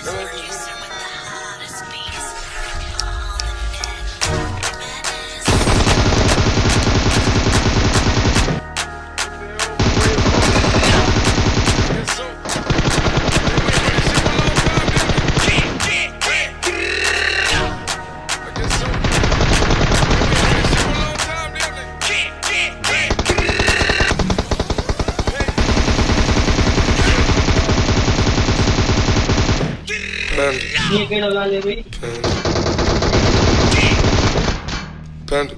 Panda.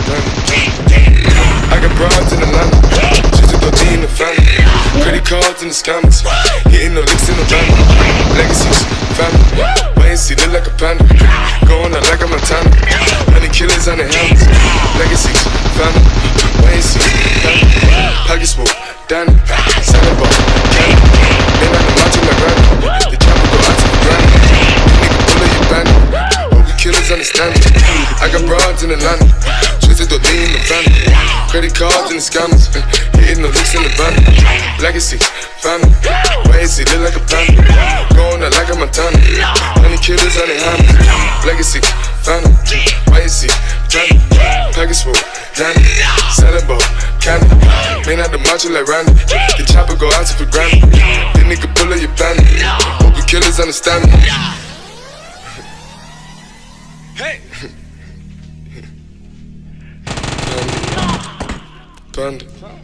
I got broads in Atlanta, just to go D in the family. Credit cards in the scammers, hitting no licks in the van. Legacies, family, wait and see, look like a panda. Going out like a Montana, 100 killers on the helmets. Legacies, family, wait and see, family. Pockets full, Danny, selling ball, candy. They like the macho like Randy, the chopper go out to the granny. Nigga pull up your bandit, hope the killers understand it. I got broads in Atlanta, twisted to lean in the family. Credit cards and the scammers, hitting the licks in the van. Legacies, family, wait and see, look like a panda. Going out like a Montana, 100 killers on their hands. Legacies, family, wait and see, family. Package full, Danny, selling ball, candy. Man out the macho like Randy, the chopper go out to for granted. The nigga pull up your bandit, hope the killers understand me. Hey! Panda.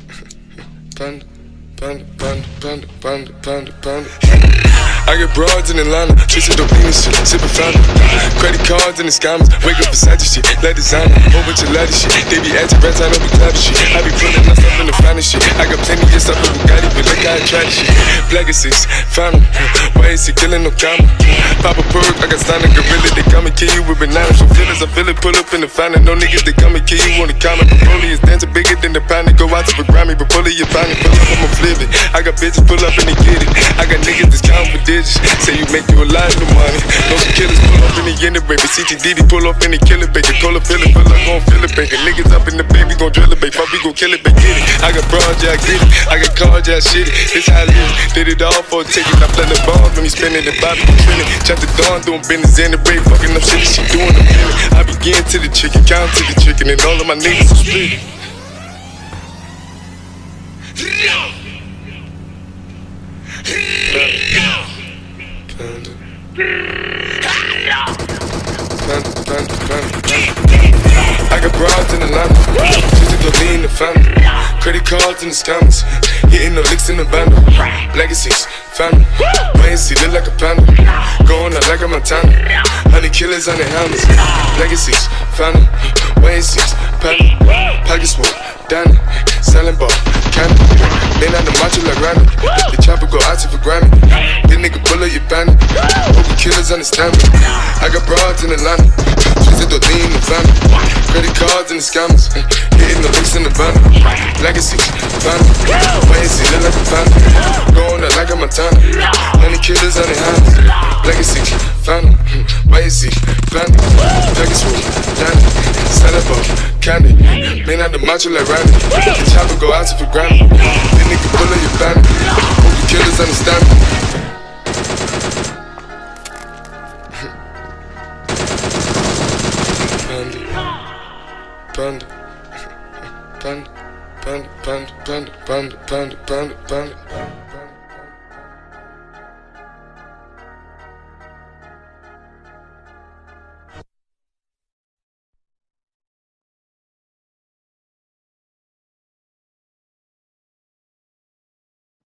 I get broads in Atlanta, twisted dope and shit, sippin' Fanta. Credit cards and the scammers, wake up beside your shit, like designer, whole bunch of ladder shit. They be acting rats, I don't be clapping shit. I be pulling myself in the finest shit. I got plenty of stuff with Bugatti, but look how I try this shit. Legacies, family, why is he killing no comma? Pop a perk, I got signed a gorilla, they come and kill you with bananas. So feelings, I feel it, pull up in the fountain. No niggas, they come and kill you on the comment. Broly is dancing bigger than the pound. Go out to the Grammy, but pull it, you find it, pull up, I'ma flip it. I got bitches pull up and they get it. I got niggas that's counting for digits. Say you make you a lot of money. No some killers pull up in the end of baby. CTDD pull up in the killer baby. Cola fill it, pull up gon' fill it baby. Niggas up in the baby gon' drill it baby. Fuck we gon' kill it baby. Get it. I got broads, yeah I get it. I got cars, yeah I shit it. This how I live. Did it all for a ticket. I play the bombs when me spinning the Bobby trending. Chop the dawn doing business in the break. Fucking up shit she doing the feeling. I begin to the chicken, count to the chicken, and all of my niggas are split. I got broads in Atlanta, twisted to lean in the family. Credit cards and the scammers, hitting the licks in the bundle. Legacies, family, wait and see, look like a panda. Going out like a Montana, 100 killers on their helmets. Legacies, family, wait and see, family. Pockets full, Danny, selling ball, candy. They not the macho like Randy, the chopper go out to for Grammy. This nigga pull up your bandit, hope the killers understand me. I got broads in Atlanta, twisted to lean in the family. Credit cards and the scammers, hitting the licks in the van. Legacy, family, wait and see, look like a panda. Going out like a Montana, 100 killers on their hands. Legacy, family, wait and see, family. Package full, Danny, selling ball, candy. Man out the macho like Randy, the chopper go out to for Grammy. This nigga pull up your bandit, hope the killers understand me. Panda.